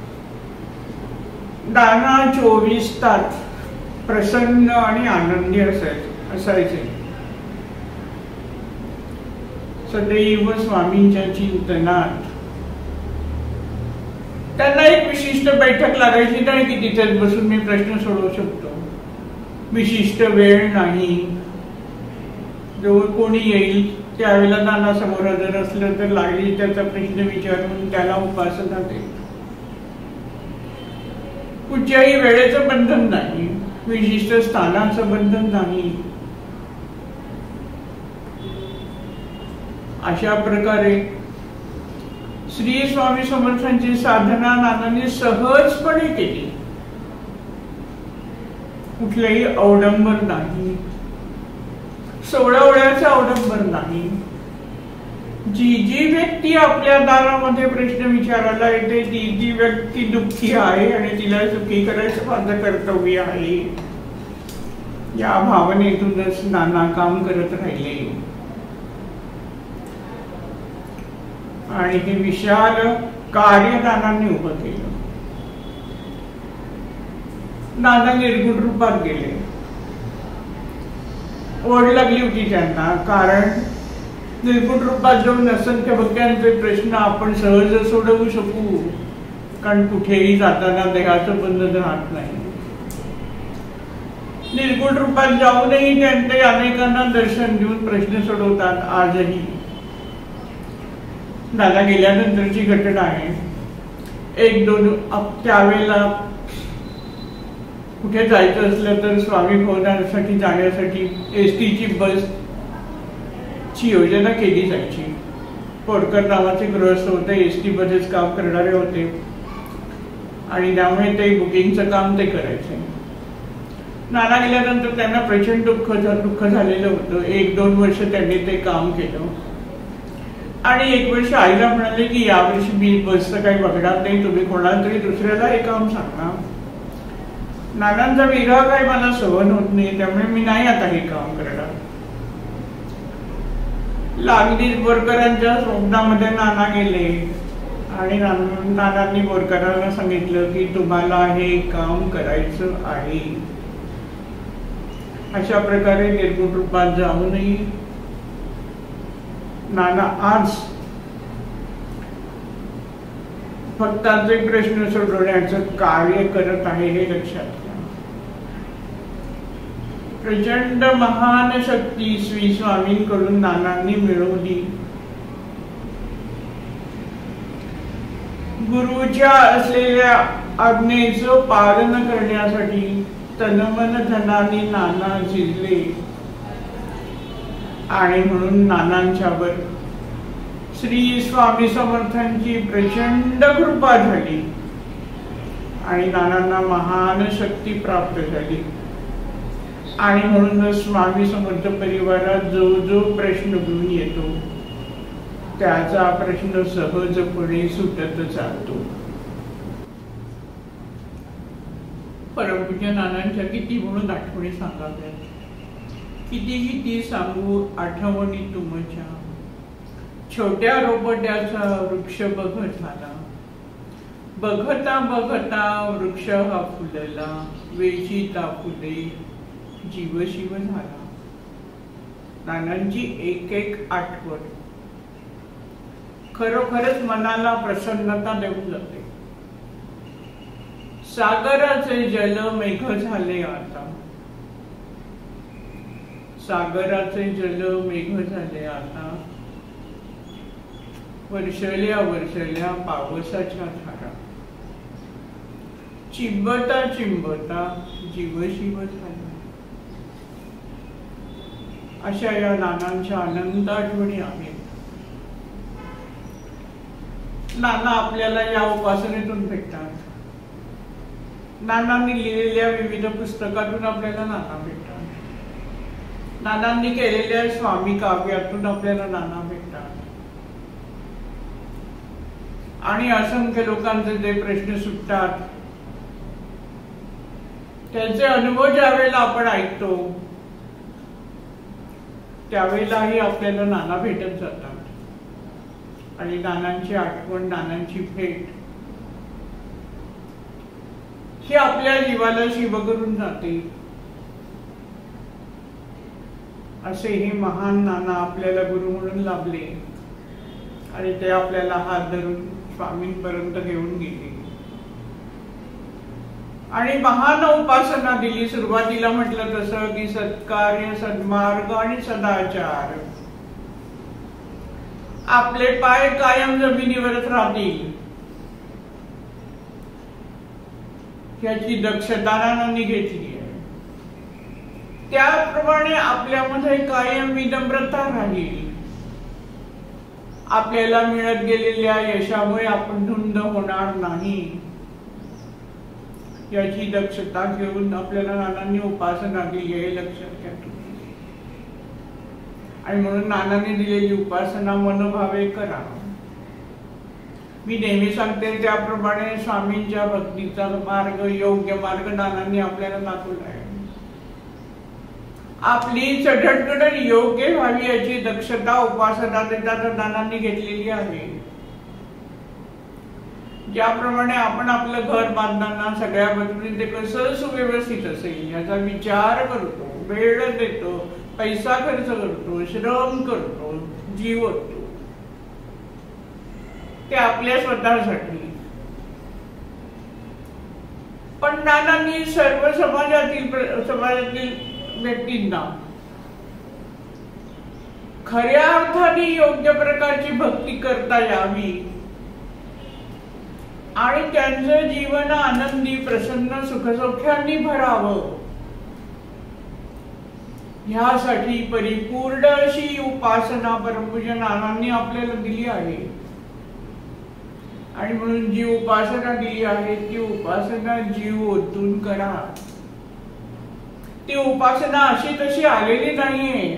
नाना 24 तास प्रसन्न आणि आनंदी असायचे. सदैव स्वामींच्या चिंतनात. त्यांना एक विशिष्ट बैठक लागायची नाही की तिथेच बसून मी प्रश्न सोडवू शकतो. विशिष्ट वेळ नाही, जवळ कोणी येईल त्यावेळेला नाना समोर हजर असलं तर लागली त्याचा प्रश्न विचारून त्याला उपासना दे. कुठच्याही वेळेचं बंधन नाही, विशिष्ट स्थानाचं बंधन नाही. अशा प्रकारे श्री स्वामी समर्थांची साधना नानांनी सहजपणे केली. कुठलेही अवडंबर नाही, सोहळ्याचा अवडंबर नाही. जी व्यक्ती आपल्या दारामध्ये प्रश्न विचारायला येते ती व्यक्ती दुःखी आहे आणि तिला सुखी करायचं माझं कर्तव्य आहे, या भावनेतूनच नाना काम करत राहिले. आणि हे विशाल कार्य नानांनी उभं केलं. नाना निर्गुण रूपात गेले. ओढ लागली होती त्यांना, कारण निर्गुण रूपात जाऊन असंख्य भक्तांचे प्रश्न आपण सहज सोडवू शकू, कारण कुठेही जाताना देहाचं बंधन राहत नाही. निर्गुण रूपात जाऊनही त्यांचे अनेकांना दर्शन देऊन प्रश्न सोडवतात आजही. दादा गेल्यानंतरची घटना आहे. 1-2 त्यावेळेला कुठे जायचं असलं तर स्वामी भवनासाठी जाण्यासाठी एसटीची बसची योजना केली जायची. पोरकर नावाचे गृहस्थ होते, एसटी मध्येच काम करणारे होते आणि त्यामुळे ते बुकिंगचं काम ते करायचे. नाना गेल्यानंतर त्यांना प्रचंड दुःख झालेलं होतं. 1-2 वर्ष त्यांनी ते काम केलं आणि 1 वर्ष आईला म्हणाले की यावर्षी मी बसचं काही बघणार नाही, तुम्ही कोणाला तरी दुसऱ्याला हे काम सांगा. नानांचा विरह काही मला सहन होत नाही, त्यामुळे मी नाही आता हे काम करणार. लागली बोरकरांच्या स्वप्नामध्ये नाना गेले आणि नानांनी बोरकरांना सांगितलं की तुम्हाला हे काम करायचं आहे. अशा प्रकारे निर्गुण रूपात जाऊनही नाना आज भक्तांचे प्रश्न सोडवण्याचं कार्य करत आहे हे लक्षात घ्या. प्रचंड महान शक्ती श्री स्वामींकडून नानांनी मिळवली. गुरुच्या असलेल्या आज्ञेचं पालन करण्यासाठी तनमन धनाने नाना झिजले आणि म्हणून नानांच्यावर श्री स्वामी समर्थांची प्रचंड कृपा झाली आणि नानांना महान शक्ती प्राप्त झाली. आणि म्हणून स्वामी समर्थ परिवारात जो प्रश्न घेऊन येतो त्याचा प्रश्न सहजपणे सुटत चालतो. परमपूज्य नानांच्या किती म्हणून आठवणी सांगाव्यात, किती किती सांगू आठवणी तुमच्या. छोट्या रोपट्याचा वृक्ष बघत आला, बघता बघता वृक्ष हा फुलला, वेचिता फुले जीवशिव झाला. नानांची एक एक आठवण खरोखरच मनाला प्रसन्नता देऊन जाते. सागराचे जल मेघ झाले आता, सागराचे जल मेघ झाले आता, वर्षल्या वर्षल्या पावसाच्या धारा, चिंबता चिंबता जीवशिव झाला. अशा या नानांच्या अनंत आठवणी आहेत. नाना आपल्याला या उपासनेतून भेटतात. नानांनी लिहिलेल्या विविध पुस्तकातून आपल्याला नाना भेटतात. नानांनी केलेल्या स्वामी काव्यातून आपल्याला नाना भेटतात. आणि असंख्य लोकांचे जे प्रश्न सुटतात त्यांचे अनुभव ज्यावेळेला आपण ऐकतो त्यावेळेलाही आपल्याला नाना भेटत जातात. आणि नानांची आठवण, नानांची भेट ही आपल्या जीवाला शिव करून जाते. असे हे महान नाना आपल्याला गुरु म्हणून लाभले आणि ते आपल्याला हात धरून स्वामींपर्यंत घेऊन गेले आणि महान उपासना दिली. सुरुवातीला म्हटलं तसं की सत्कार्य, सन्मार्ग आणि सदाचार. आपले पाय कायम जमिनीवरच राहतील याची दक्षता नानांनी घेतली आहे. त्याप्रमाणे आपल्यामध्ये कायम विनम्रता राहील. आपल्याला मिळत गेलेल्या यशामुळे आपण धुंद होणार नाही याची दक्षता घेऊन आपल्याला नानांनी उपासना दिली आहे, लक्षात घ्या तुम्ही. आणि म्हणून नानांनी दिलेली उपासना मनोभावे करा. मी नेहमी सांगते त्याप्रमाणे स्वामींच्या भक्तीचा मार्ग, योग्य मार्ग नानांनी आपल्याला दाखवला आहे. आपली चढणघडण योग्य व्हावी याची दक्षता उपासना देताना नानांनी घेतलेली आहे. ज्याप्रमाणे आपण आपलं घर बांधताना सगळ्या बाजूने ते कसं सुव्यवस्थित असेल याचा विचार करतो, वेळ देतो, पैसा खर्च करतो, श्रम करतो, जीव ओततो, ते आपल्या स्वतःसाठी. पण नानांनी सर्व समाजातील व्यक्तींना खऱ्या अर्थाने योग्य प्रकारची भक्ती करता यावी आणि त्यांचं जीवन आनंदी, प्रसन्न, सुखसौख्यांनी भरावं ह्यासाठी परिपूर्ण अशी उपासना परमपूज्य नानांनी आपल्याला दिली आहे. आणि म्हणून जी उपासना दिली आहे ती उपासना जीव ओतून करा. ती उपासना अशी तशी आलेली नाहीये.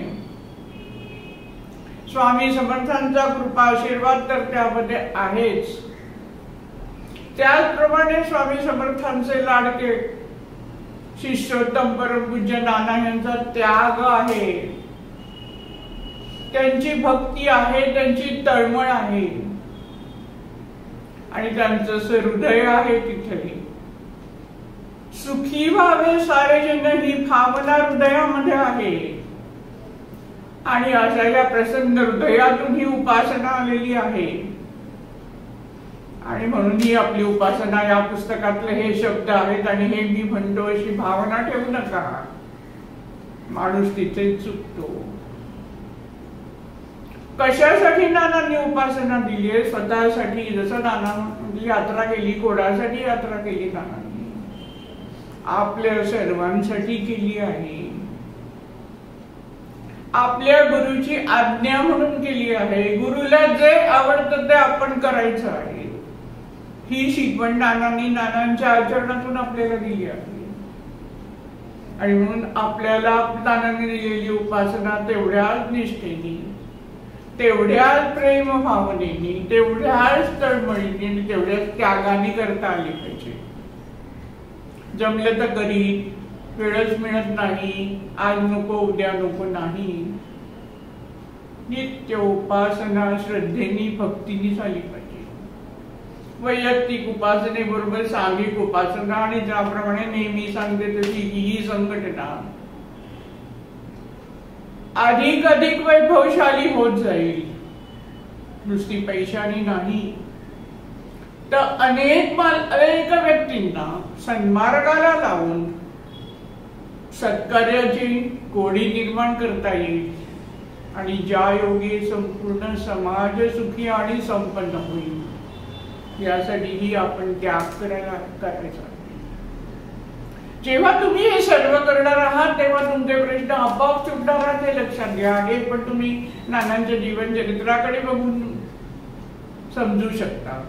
स्वामी समर्थांचा कृपा आशीर्वाद तर त्यामध्ये आहेच. त्याचप्रमाणे स्वामी समर्थांचे लाडके शिष्योत्तम परमपूज्य नाना यांचा त्याग आहे, त्यांची भक्ती आहे, त्यांची तळमळ आहे आणि त्यांचं हृदय आहे. तिथे सुखी व्हावे सारे जन ही भावना हृदयामध्ये आहे. आणि अशा या प्रसन्न हृदयातून ही उपासना आलेली आहे. आणि म्हणून ही आपली उपासना या पुस्तकातले हे शब्द आहेत आणि हे मी म्हणतो अशी भावना ठेवू नका. माणूस तिथे चुकतो. कशासाठी नानांनी उपासना दिली आहे? स्वतःसाठी. जसं नानांनी यात्रा केली, कोणासाठी यात्रा केली नानांनी? आपल्या सर्वांसाठी केली आहे. आपल्या गुरुची आज्ञा म्हणून केली आहे. गुरुला जे आवडतं ते आपण करायचं आहे. ही शिकवण नानांच्या आचरणातून आपल्याला दिली आहे. आणि म्हणून आपल्याला नानांनी दिलेली उपासना तेवढ्याच निष्ठेने, तेवढ्याच प्रेम भावनेनी, तेवढ्याच तळमळीने आणि तेवढ्याच त्यागाने करता आली पाहिजे. जमलं तर करीन, वेळच मिळत नाही, आज नको उद्या नको नाही. नित्य उपासना श्रद्धेनी भक्तीनी झाली पाहिजे. वैयक्तिक उपासनेबरोबर सामूहिक उपासना आणि ज्याप्रमाणे नेहमी सांगते तशी ही संघटना अधिक अधिक वैभवशाली होत जाईल. नुसती पैशानी नाही तर अनेक व्यक्तींना सन्मार्गाला लावून सत्कार्याची गोडी निर्माण करता येईल आणि ज्या योगे संपूर्ण समाज सुखी आणि संपन्न होईल यासाठीही आपण त्याग करायचा. जेव्हा तुम्ही हे सर्व करणार आहात तेव्हा तुमचे प्रश्न आपोआप सुटणार आहात हे लक्षात घ्या. हे पण तुम्ही नानांच्या जीवन चरित्राकडे बघून समजू शकता.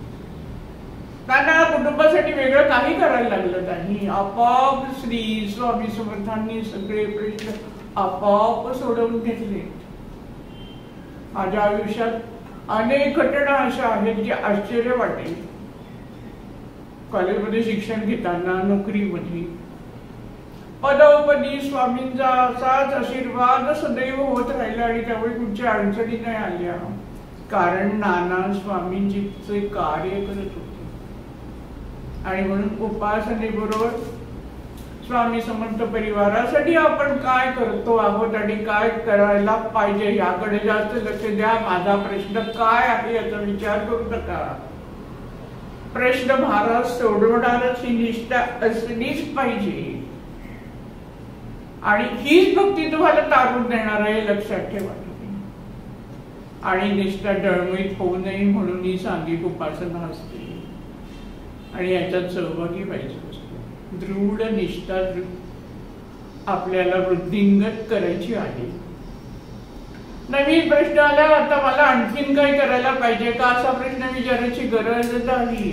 नाना कुटुंबासाठी वेगळं काही करायला लागलं नाही. आपोआप श्री स्वामी समर्थांनी सगळे प्रश्न आपोआप सोडवून घेतले. माझ्या आयुष्यात अनेक घटना अशा आहेत जे आश्चर्य वाटेल. कॉलेजमध्ये शिक्षण घेताना, नोकरीमध्ये, पदोपदी स्वामींचा असाच आशीर्वाद सदैव होत राहिला आणि त्यामुळे कुठच्या अडचणी नाही आल्या. कारण नाना स्वामींचे कार्य करत होते आणि म्हणून उपासनेबरोबर स्वामी समर्थ परिवारासाठी आपण काय करतो आहोत आणि काय करायला पाहिजे याकडे जास्त लक्ष द्या. माझा प्रश्न काय आहे याचा विचार करू नका. प्रश्न भारत सोडवणारच ही निष्ठा असलीच पाहिजे आणि हीच भक्ती तुम्हाला तारून देणार आहे लक्षात ठेवा. आणि निष्ठा डळमळीत होऊ नये म्हणून ही सांघिक उपासना असते आणि याच्यात सहभागी व्हायचं असतं. दृढ निष्ठा आपल्याला वृद्धिंगत करायची आहे. नवीन प्रश्न आला आता मला आणखीन काय करायला पाहिजे का असा प्रश्न विचारायची गरज नाही.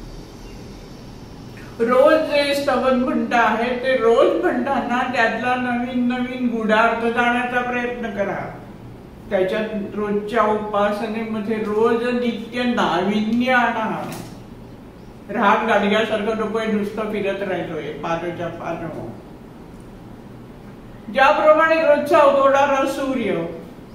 रोज जे स्तवन म्हणत आहे ते रोज म्हणताना त्यातला नवीन नवीन गुढार्थ जाण्याचा प्रयत्न करा. त्याच्यात रोजच्या उपासनेमध्ये रोज नित्य नाविन्य आणा. राग गाडग्यासारखं डोकं नुसतं फिरत राहिलोय पादच्या पाद. ज्याप्रमाणे रोजचा उगवणारा सूर्य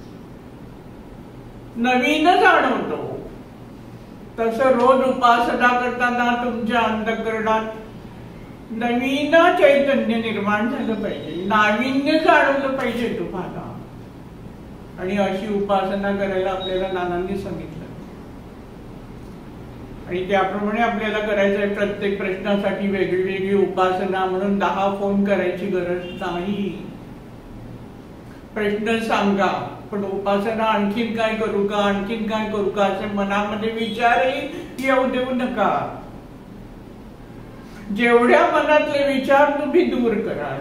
नवीन जाणवतो तसं रोज उपासना करताना तुमच्या अंतःकरणात नवीन चैतन्य निर्माण झालं पाहिजे, नाविन्य जाणवलं पाहिजे तुम्हाला. आणि अशी उपासना करायला आपल्याला नानांनी सांगितलं आणि त्याप्रमाणे आपल्याला करायचं आहे. प्रत्येक प्रश्नासाठी वेगळी वेगळी उपासना म्हणून 10 फोन करायची गरज नाही. प्रश्न सांगा पण उपासना आणखीन काय करू का, आणखीन काय करू का असे मनामध्ये विचारही येऊ देऊ नका. जेवढ्या मनातले विचार तुम्ही दूर कराल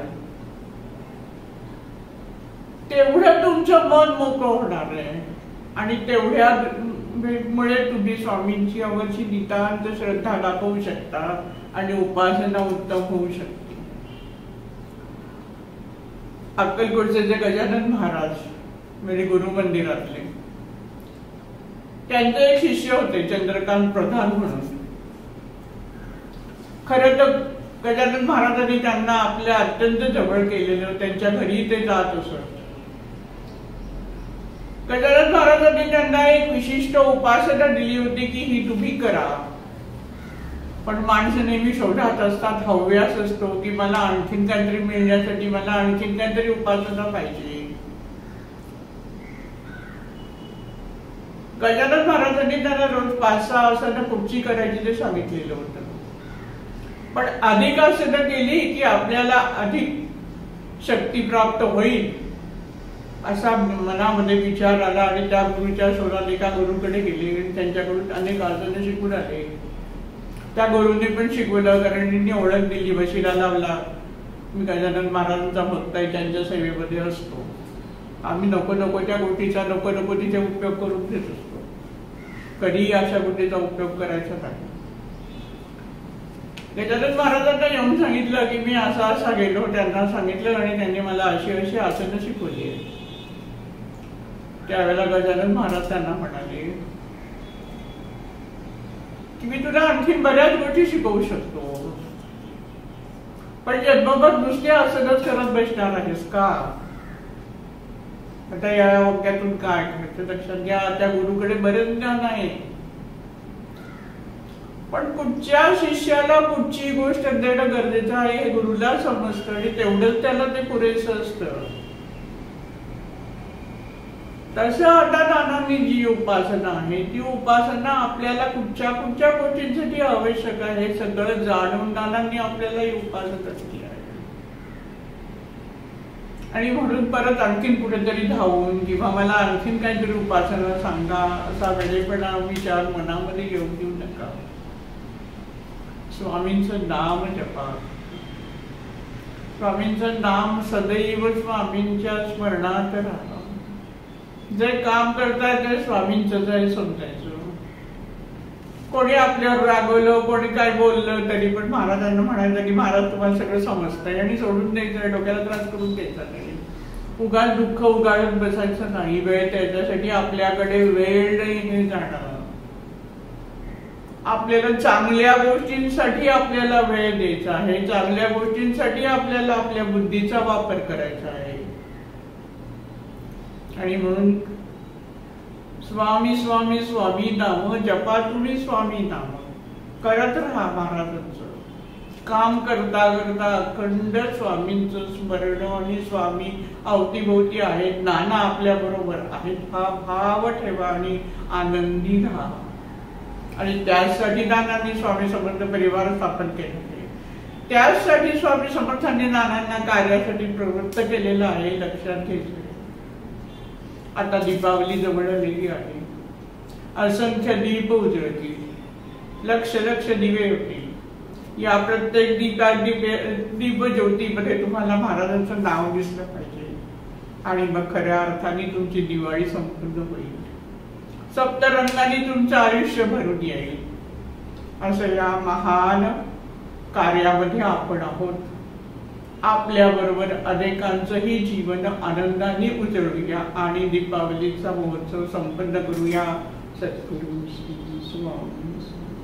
तेवढं तुमचं मन मोकळं होणार आहे आणि तेवढ्या मुळे तुम्ही स्वामींची अवरची नितांत श्रद्धा दाखवू शकता आणि उपासना उत्तम होऊ शकते. अक्कलकोटचे जे गजानन महाराज म्हणजे गुरु मंदिरातले त्यांचे एक शिष्य होते चंद्रकांत प्रधान म्हणून. खरं तर गजानन महाराजांनी त्यांना आपल्या अत्यंत जवळ केलेलं, त्यांच्या घरी ते जात असत. गजानन महाराजांनी त्यांना एक विशिष्ट उपासना दिली होती की ही तुम्ही करा. पण माणसं नेहमी शोधात असतात, हव्यास असतो की मला आणखीन काहीतरी मिळण्यासाठी मला आणखीन काहीतरी उपासना पाहिजे. गजानन महाराजांनी त्यांना रोज 5-6 आसनं कुठची करायची ते सांगितलेलं होतं. पण अधिक आसनं केली की आपल्याला अधिक शक्ती प्राप्त होईल असा मनामध्ये विचार आला आणि त्या गुरुच्या शोधात एका गुरुकडे गेले आणि त्यांच्याकडून अनेक आसनं शिकून आले. त्या गुरुंनी पण शिकवलं कारण त्यांनी ओळख दिली, वशिला लावला. मी गजानन महाराजांचा भक्त आहे, त्यांच्या सेवेमध्ये असतो. आम्ही नको नको त्या गोष्टीचा नको नको तिथे उपयोग करून घेत असतो. कधीही अशा गोष्टीचा उपयोग करायचा नाही. गजानन महाराजांना येऊन सांगितलं की मी असा गेलो, त्यांना सांगितलं आणि त्यांनी मला अशी अशी आसनं शिकवली. त्यावेळेला गजानन महाराज त्यांना म्हणाले की मी तुला आणखी बऱ्याच गोष्टी शिकवू शकतो, पण जन्मभर नुसते असंच करत बसणार आहेस का? आता या वाक्यातून काय करायचं लक्षात घ्या. त्या गुरुकडे बरेच ज्ञान आहे, पण कुठच्या शिष्याला कुठची गोष्ट देणं गरजेचं आहे हे गुरुला समजतं आणि तेवढंच त्याला ते पुरेसं असतं. तसं आता नानांनी जी उपासना आहे ती उपासना आपल्याला कुठच्या कुठच्या गोष्टींसाठी आवश्यक आहे हे सगळं जाणून नानांनी आपल्याला ही उपासना केली आहे. आणि म्हणून परत आणखीन कुठेतरी धावून किंवा मला आणखीन काहीतरी उपासना सांगा असा वेळेपणा विचार मनामध्ये येऊ देऊ नका. स्वामींचं नाम जपा, स्वामींचं नाम सदैव स्वामींच्या स्मरणात राहा. जे काम करताय ते स्वामींचंच आहे समजायचं. कोणी आपल्यावर रागवलं, कोणी काय बोललं तरी पण महाराजांना म्हणायचं की महाराज तुम्हाला सगळं समजतंय आणि सोडून द्यायचं, डोक्याला त्रास करून द्यायचा नाही. उगाच दुःख उगाळत बसायचं नाही. वेळ त्याच्यासाठी आपल्याकडे वेळ नाही जाणार. आपल्याला चांगल्या गोष्टींसाठी आपल्याला वेळ द्यायचा आहे, चांगल्या गोष्टींसाठी आपल्याला आपल्या बुद्धीचा वापर करायचा आहे. आणि म्हणून स्वामी स्वामी स्वामी नाम जपा, तुम्ही स्वामी नाम करत राहा. महाराजांचं काम करता करता अखंड स्वामींचं स्मरण आणि स्वामी अवतीभोवती आहेत, नाना आपल्या बरोबर आहेत हा भाव ठेवा आणि आनंदी राहा. आणि त्यासाठी नानांनी स्वामी समर्थ परिवार स्थापन केले, त्याचसाठी स्वामी समर्थांनी नानांना कार्यासाठी प्रवृत्त केलेलं आहे. लक्षात घ्यायचं. आता दीपावली जवळ आलेली आहे. असंख्य दीप उजळतील, लक्ष लक्ष दिवे होतील. या प्रत्येक दीप ज्योतीमध्ये तुम्हाला महाराजांचं नाव दिसलं पाहिजे आणि मग खऱ्या अर्थाने तुमची दिवाळी संपूर्ण होईल. सप्तरंगाने तुमचं आयुष्य भरून येईल. असं या महान कार्यामध्ये आपण आहोत. आपल्या बरोबर अनेकांचंही जीवन आनंदाने उजळूया आणि दीपावलीचा महोत्सव संपन्न करूया. सद्गुरू श्री स्वामी.